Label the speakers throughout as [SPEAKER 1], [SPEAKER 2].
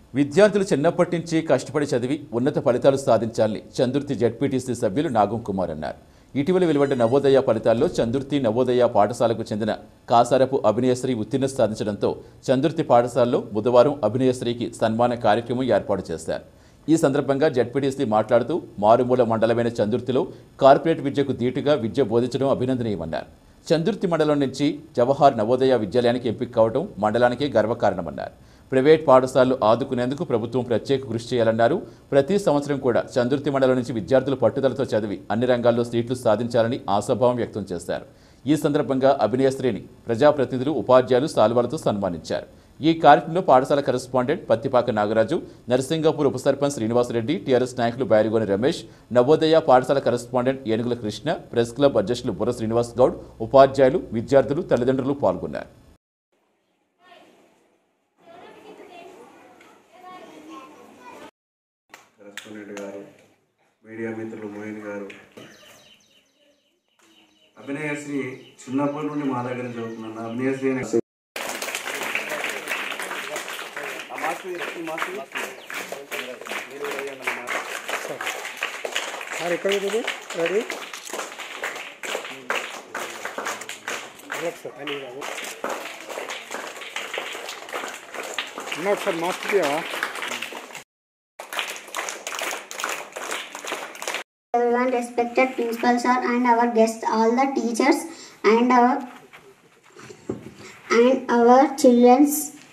[SPEAKER 1] విద్యార్థులు చిన్నప్పటి నుంచి కష్టపడి చదివి ఉన్నత ఫలితాలు సాధించాలని చందుర్తి జెడ్పీటీసీ సభ్యులు నాగం కుమార్ అన్నారు. ఇటీవల వెలువడ్డ నవోదయ ఫలితాల్లో చందుర్తి నవోదయ పాఠశాలకు చెందిన కాసారపు అభినయశ్రీ ఉత్తీర్ణత సాధించడంతో చందుర్తి పాఠశాలలో బుధవారం అభినయశ్రీకి సన్మాన కార్యక్రమం ఏర్పాటు చేశారు. ఈ సందర్భంగా జెడ్పీటీసీ మాట్లాడుతూ మారుమూల మండలమైన చందుర్తిలో కార్పొరేట్ విద్యకు ధీటుగా విద్య బోధించడం అభినందనీయమన్నారు. చందుర్తి మండలం నుంచి జవహర్ నవోదయ విద్యాలయానికి ఎంపిక కావడం మండలానికి గర్వకారణమన్నారు. ప్రైవేట్ పాఠశాలలు ఆదుకునేందుకు ప్రభుత్వం ప్రత్యేక కృషి చేయాలన్నారు. ప్రతి సంవత్సరం కూడా చందుర్తి మండలం నుంచి విద్యార్థులు పట్టుదలతో చదివి అన్ని రంగాల్లో సీట్లు సాధించాలని ఆశాభావం వ్యక్తం చేశారు. ఈ సందర్భంగా అభినయశ్రీని ప్రజాప్రతినిధులు, ఉపాధ్యాయులు సాల్వాలతో సన్మానించారు. ఈ కార్యక్రమంలో పాఠశాల కరెస్పాండెంట్ పత్తిపాక నాగరాజు, నరసింగాపూర్ ఉప సర్పంచ్ శ్రీనివాసరెడ్డి, టీఆర్ఎస్ నాయకులు బైరుగోని రమేష్, నవోదయ పాఠశాల కరెస్పాండెంట్ ఏనుగుల కృష్ణ, ప్రెస్ క్లబ్ అధ్యక్షులు బుర్ర శ్రీనివాస్ గౌడ్, ఉపాధ్యాయులు, విద్యార్థులు, తల్లిదండ్రులు పాల్గొన్నారు.
[SPEAKER 2] మీడియా మిత్రులు మోయిన్ గారు, అభినయశ్రీ చిన్నప్పటి నుండి మా దగ్గర చదువుతున్నాను. అభినయశ్రీ
[SPEAKER 3] ఒకసారి mask
[SPEAKER 4] Everyone, respected principal sir and our guests, all the teachers and our childrens.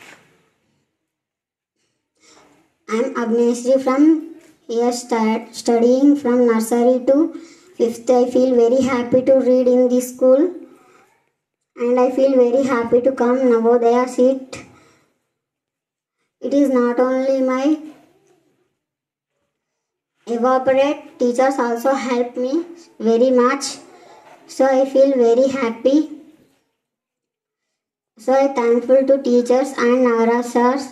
[SPEAKER 4] I am Abhinayasri from here studying from nursery to 5th. I feel very happy to read in this school and I feel very happy to come Navodaya seat. It is not only my evaporate, teachers also help me very much, so I feel very happy. So I thankful to teachers and Nagaraj sirs,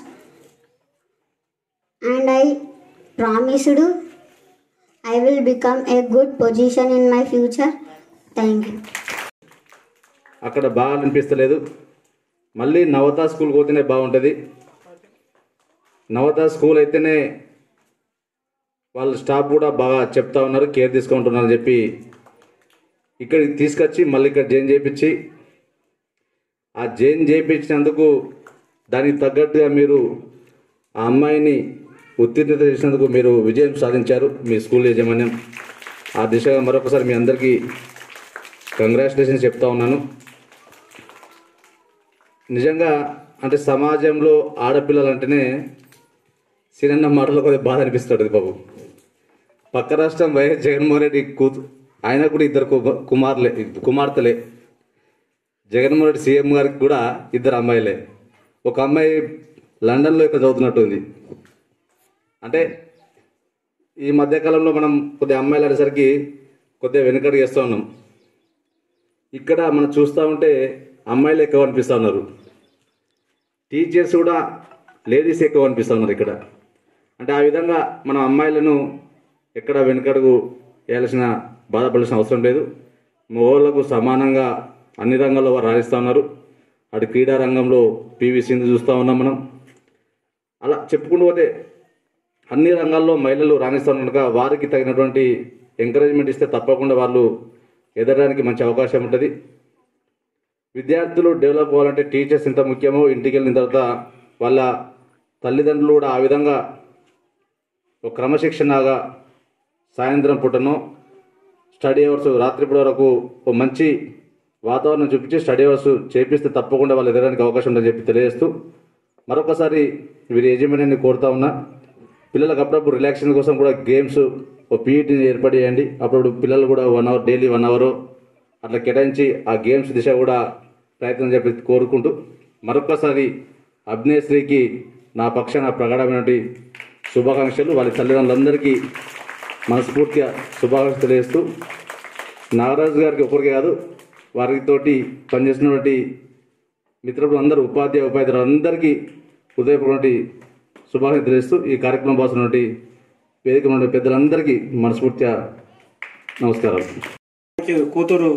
[SPEAKER 4] and I promised I will become a good position in my future. Thank you.
[SPEAKER 2] అక్కడ బాగా అనిపిస్తలేదు. మళ్ళీ నవతా స్కూల్కి పోతేనే బాగుంటుంది. Navata school అయితేనే వాళ్ళ staff కూడా బాగా చెప్తా ఉన్నారు, కేర్ తీసుకుంటున్నారు అని చెప్పి ఇక్కడికి తీసుకొచ్చి మళ్ళీ ఇక్కడ జాయిన్ చేయించి, ఆ జాయిన్ చేయించినందుకు దానికి తగ్గట్టుగా మీరు ఆ అమ్మాయిని ఉత్తీర్ణత చేసినందుకు మీరు విజయం సాధించారు మీ స్కూల్ యాజమాన్యం. ఆ దిశగా మరొకసారి మీ అందరికీ కంగ్రాచులేషన్స్ చెప్తా ఉన్నాను. నిజంగా అంటే సమాజంలో ఆడపిల్లలంటేనే సినన్న మాటలో కొద్దిగా బాధ అనిపిస్తుంది బాబు. పక్క రాష్ట్రం వైఎస్ జగన్మోహన్ రెడ్డి ఆయన కూడా ఇద్దరు కుమార్తెలే. జగన్మోహన్ రెడ్డి సీఎం గారికి కూడా ఇద్దరు అమ్మాయిలే. ఒక అమ్మాయి లండన్లో ఇక్కడ చదువుతున్నట్టుంది. అంటే ఈ మధ్యకాలంలో మనం కొద్దిగా అమ్మాయిలు అనేసరికి కొద్దిగా వెనుకడు చేస్తూ ఉన్నాం. ఇక్కడ మనం చూస్తూ ఉంటే అమ్మాయిలు ఎక్కువ అనిపిస్తూ ఉన్నారు. టీచర్స్ కూడా లేడీస్ ఎక్కువ అనిపిస్తూ ఉన్నారు ఇక్కడ. అంటే ఆ విధంగా మన అమ్మాయిలను ఎక్కడ వెనుకడుగు వేయాల్సిన బాధపడాల్సిన అవసరం లేదు. మగవాళ్లకు సమానంగా అన్ని రంగాల్లో వారు రాణిస్తూ ఉన్నారు. అటు క్రీడా రంగంలో పివి సింధు చూస్తూ ఉన్నాం మనం. అలా చెప్పుకుంటూ పోతే అన్ని రంగాల్లో మహిళలు రాణిస్తూ కనుక వారికి తగినటువంటి ఎంకరేజ్మెంట్ ఇస్తే తప్పకుండా వాళ్ళు ఎదగడానికి మంచి అవకాశం ఉంటుంది. విద్యార్థులు డెవలప్ అవ్వాలంటే టీచర్స్ ఎంత ముఖ్యమో, ఇంటికి వెళ్ళిన తర్వాత వాళ్ళ తల్లిదండ్రులు కూడా ఆ విధంగా ఒక క్రమశిక్షణగా సాయంత్రం పూటనో స్టడీ అవర్స్ రాత్రిపూట వరకు ఒక మంచి వాతావరణం చూపించి స్టడీ అవర్స్ చేపిస్తే తప్పకుండా వాళ్ళు ఎదగడానికి అవకాశం ఉందని చెప్పి తెలియజేస్తూ మరొకసారి వీరి యజమానిని కోరుతా ఉన్నా, పిల్లలకు అప్పుడప్పుడు రిలాక్సేషన్ కోసం కూడా గేమ్స్ ఒక పీఈటీని ఏర్పాటు చేయండి. అప్పుడప్పుడు పిల్లలు కూడా 1 అవర్ డైలీ 1 అవర్ అట్లా కేటాయించి ఆ గేమ్స్ దిశ కూడా ప్రయత్నం చెప్పి కోరుకుంటూ మరొకసారి అభినయశ్రీకి నా పక్షాన ప్రగాఢమైనటువంటి శుభాకాంక్షలు. వాళ్ళ తల్లిదండ్రులందరికీ మనస్ఫూర్తిగా శుభాకాంక్షలు తెలియజేస్తూ నాగరాజు గారికి ఒకరికి కాదు, వారితోటి పనిచేస్తున్నటువంటి మిత్రులు అందరూ ఉపాధ్యాయులు అందరికీ హృదయపూర్వక శుభాకాంక్షలు తెలియజేస్తూ ఈ కార్యక్రమం పాల్గొన్నటువంటి వేదిక ఉన్న పెద్దలందరికీ మనస్ఫూర్తిగా నమస్కారాలు.
[SPEAKER 5] కూతురు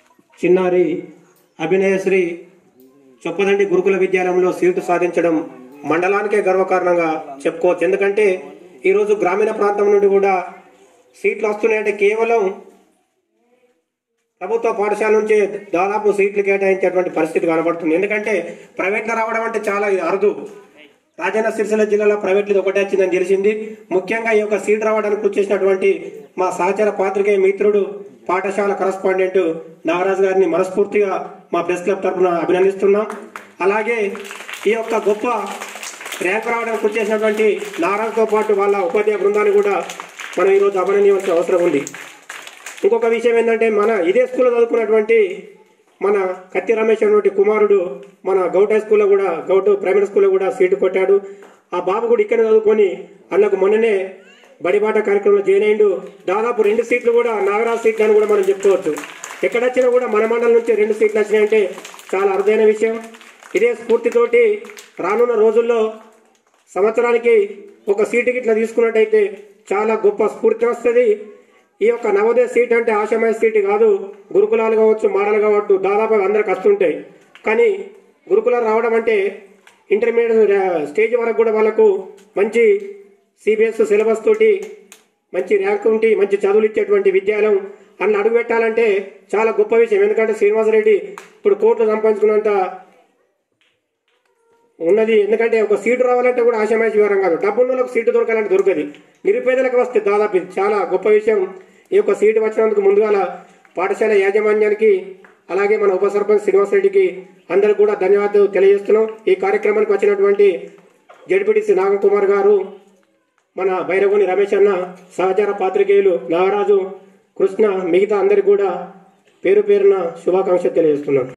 [SPEAKER 5] చిన్నారి అభినయశ్రీ చొప్పదండి గురుకుల విద్యాలయంలో సీటు సాధించడం మండలానికే గర్వకారణంగా చెప్పుకోవచ్చు. ఎందుకంటే ఈరోజు గ్రామీణ ప్రాంతం నుండి కూడా సీట్లు వస్తున్నాయంటే కేవలం ప్రభుత్వ పాఠశాల నుంచే దాదాపు సీట్లు కేటాయించేటువంటి పరిస్థితి కనబడుతుంది. ఎందుకంటే ప్రైవేట్లో రావడం అంటే చాలా అరుదు. రాజన్న సిరిసిల్ల జిల్లాలో ప్రైవేట్లు ఒకటే వచ్చిందని తెలిసింది. ముఖ్యంగా ఈ యొక్క సీట్ రావడానికి వచ్చేసినటువంటి మా సహచర పాత్రికేయ మిత్రుడు పాఠశాల కరస్పాండెంట్ నాగరాజు గారిని మనస్ఫూర్తిగా మా ప్రెస్ క్లబ్ తరఫున అభినందిస్తున్నాం. అలాగే ఈ యొక్క గొప్ప ర్యాంక్ రావడానికి వచ్చేసినటువంటి నాగరాజుతో పాటు వాళ్ళ ఉపాధ్యాయ బృందాన్ని కూడా మనం ఈరోజు అభినందించాల్సిన అవసరం ఉంది. ఇంకొక విషయం ఏంటంటే మన ఇదే స్కూల్లో చదువుకున్నటువంటి మన కత్తి రమేష్ అనేటువంటి కుమారుడు మన గౌట్ హై స్కూల్లో కూడా గౌట్ ప్రైమరీ స్కూల్లో కూడా సీటు కొట్టాడు. ఆ బాబు కూడా ఇక్కడ చదువుకొని అన్నకు మొన్ననే బడిబాట కార్యక్రమంలో జాయిన్ అయ్యిండు. దాదాపు 2 సీట్లు కూడా నాగరాజు సీట్లు అని కూడా మనం చెప్పుకోవచ్చు. ఎక్కడొచ్చినా కూడా మన మండలం నుంచి 2 సీట్లు వచ్చినాయంటే చాలా అరుదైన విషయం. ఇదే స్ఫూర్తితోటి రానున్న రోజుల్లో సంవత్సరానికి ఒక సీటుకి ఇట్లా తీసుకున్నట్టయితే చాలా గొప్ప స్ఫూర్తి వస్తుంది. ఈ యొక్క నవోదయ సీట్ అంటే ఆశమయ సీటు కాదు. గురుకులాలు కావచ్చు, మాడలు కావచ్చు, దాదాపు అందరికి వస్తుంటాయి. కానీ గురుకులాలు రావడం అంటే ఇంటర్మీడియట్ స్టేజ్ వరకు కూడా వాళ్ళకు మంచి సిబిఎస్ సిలబస్ తోటి మంచి ర్యాంక్ ఉండి మంచి చదువులు ఇచ్చేటువంటి విద్యాలయం అన్న అడుగు పెట్టాలంటే చాలా గొప్ప విషయం. ఎందుకంటే శ్రీనివాసరెడ్డి ఇప్పుడు కోట్లు సంపాదించుకున్నంత ఉన్నది. ఎందుకంటే ఒక సీటు రావాలంటే కూడా ఆశమాష వివరం కాదు. డబ్బున్న వాళ్ళకి సీటు దొరకాలంటే దొరకదు. నిరుపేదలకు వస్తే దాదాపు చాలా గొప్ప విషయం. ఈ యొక్క సీటు వచ్చినందుకు ముందుగా పాఠశాల యాజమాన్యానికి అలాగే మన ఉప సర్పంచ్ శ్రీనివాసరెడ్డికి అందరికి కూడా ధన్యవాదాలు తెలియజేస్తున్నాం. ఈ కార్యక్రమానికి వచ్చినటువంటి జడ్పీటీసీ నాగకుమార్ గారు, మన బైరగోని రమేష్ అన్న, సహచార పాత్రికేయులు నాగరాజు, కృష్ణ, మిగతా అందరికి కూడా పేరు పేరున శుభాకాంక్షలు తెలియజేస్తున్నాం.